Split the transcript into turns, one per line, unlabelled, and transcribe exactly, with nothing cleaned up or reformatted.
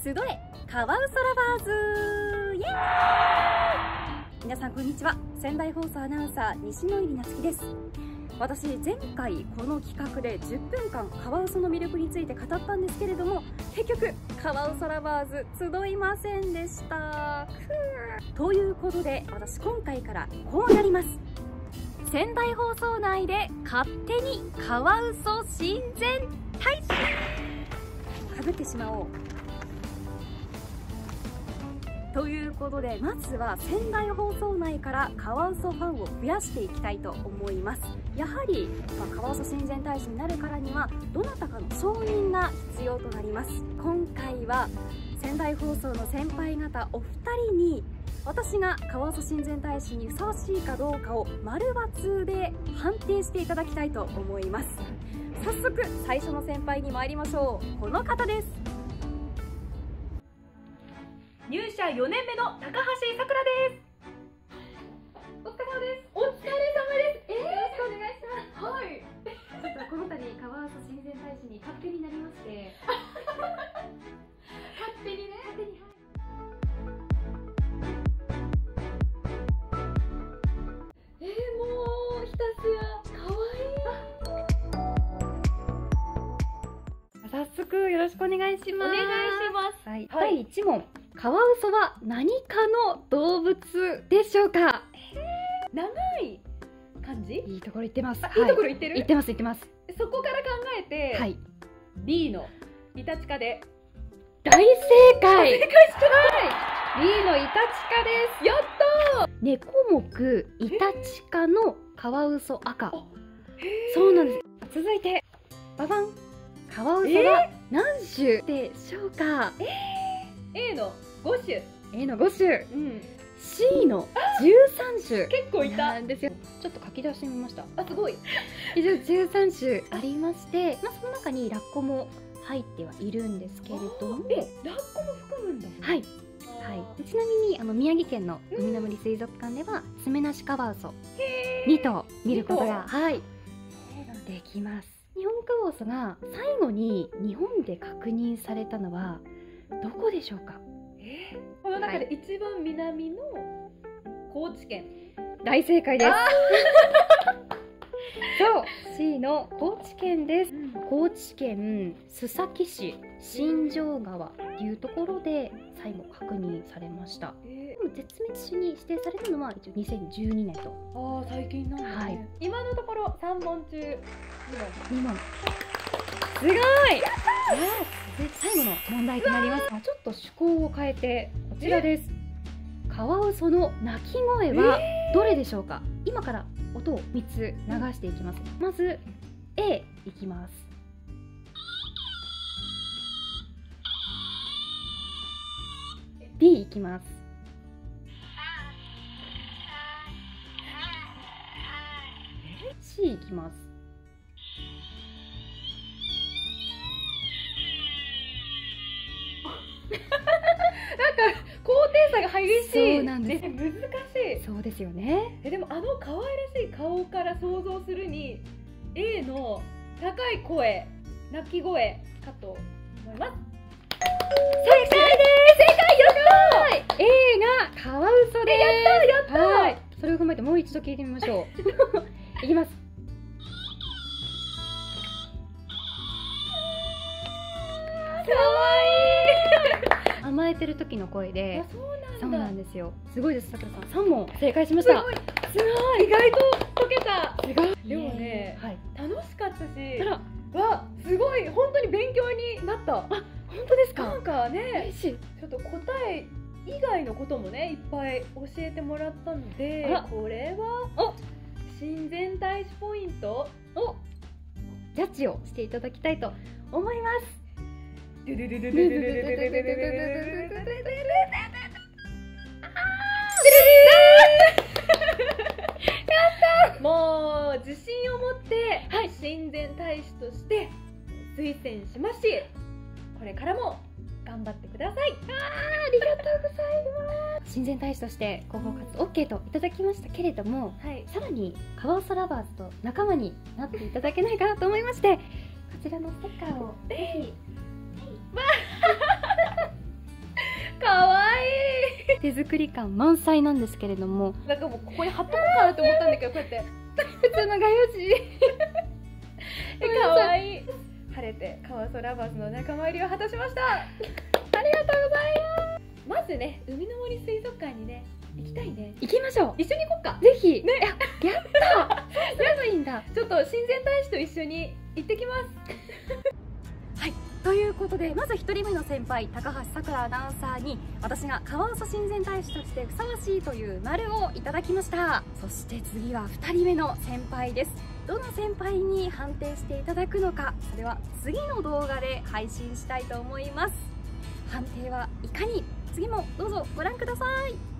集えカワウソラバーズ、イエーイ。皆さんこんにちは。仙台放送アナウンサー西野入夏樹です。私前回この企画でじゅっぷんかんカワウソの魅力について語ったんですけれども、結局カワウソラバーズ集いませんでした。ということで私今回からこうなります。仙台放送内で勝手にカワウソ親善大使、かぶってしまおうということで、まずは仙台放送内からカワウソファンを増やしていきたいと思います。やはり、まあ、カワウソ親善大使になるからにはどなたかの承認が必要となります。今回は仙台放送の先輩方お二人に私がカワウソ親善大使にふさわしいかどうかを丸×で判定していただきたいと思います。早速最初の先輩に参りましょう。この方です。
入社よねんめの高橋さくらです。お疲れ様です。お疲れ様です。えー、よろしくお願いします。はい。
ちょっとこの度カワウソ親善大使に勝手になりまして
勝手にね。
勝手に、
えー、もうひたすら可愛い。
早速よろしくお願いします。
お願いします。
はい、
はい、
だいいち問、カワウソは何かの動物でしょうか。
長い感じ？
いいところ言ってます。
あ、いいところ言ってる？
言ってます言ってます。
そこから考えて、
はい、
B のイタチカで
大正解。
正解して
はい、B のイタチカです。
やったー。
猫目イタチカのカワウソ赤。そうなんです。続いてババン、カワウソは何種でしょうか。
えー、A のごしゅ。
A のご種、
うん、
C のじゅうさん種
結構いた
なんですよ。ちょっと書き出してみました。
あ、すごい。
以上じゅうさん種ありまして、まあ、その中にラッコも入ってはいるんですけれども、
え、ラッコも含むんだ。
はい、はい、ちなみにあの宮城県の海の森水族館では爪なしカワウソに頭見ることが、はい、できます。日本カワウソが最後に日本で確認されたのはどこでしょうか。
えー、この中で一番南の高知県。
大正解です。そう、C の高知県です。
うん、
高知県須崎市新庄川というところで最後確認されました。
え
でも絶滅種に指定されたのは一応にせんじゅうにねんと。
ー、ああ、最近なんだね。
はい、
今のところさんぼん中に問。
に問。すごい。最後の問題となります。ちょっと趣向を変えてこちらです。カワウソの鳴き声はどれでしょうか。今から音をみっつ流していきます。まず A いきます。B いきます。C いきます。
なんか高低差が激しい。
そうなんです。
難しい。
そうですよね。
え、でもあの可愛らしい顔から想像するに A の高い声、鳴き声かと思います。
正解です。正解、やったー。A がカワウソです。
やったー、やったー。
はい、それを踏まえてもう一度聞いてみましょう。いきます。
かわいい。
甘えてる時の声で。
あ、そうなんだ。
そうなんですよ。すごいです。さくらさん、さん問正解しました。
すごい。すごい。意外と解けた。
すごい。
でもね、
はい、
楽しかったし、
あら、
わ、すごい本当に勉強になった。
あ、本当ですか。
なんかね、
嬉しい。
ちょっと答え以外のこともね、いっぱい教えてもらったので、これは
お
親善大使ポイントを
ジャッジをしていただきたいと思います。
もう自信を持って親善大使として推薦しますし、これからも頑張ってください。
あー、ありがとうございます。親善大使として広報活動 オーケー といただきましたけれども、
はい、
さらにカワウソラバーズと仲間になっていただけないかなと思いまして、こちらのステッカーをぜひ手作り感満載なんですけれども、
なんかもうここに貼っとこうかなと思ったんだけど、こうやって
普通の画用紙
え、かわいい。晴れてカワウソラバーズの仲間入りを果たしました。ありがとうございます。まずね、海の森水族館にね行きたいね。
行きましょう。
一緒に行こうか。
ぜひ
ね、
やったすればいいんだ。
ちょっと親善大使と一緒に行ってきます。
はい、ということで、まずひとりめの先輩高橋さくらアナウンサーに私がカワウソ親善大使としてふさわしいという丸をいただきました。そして次はふたりめの先輩です。どの先輩に判定していただくのか、それは次の動画で配信したいと思います。判定はいかに、次もどうぞご覧ください。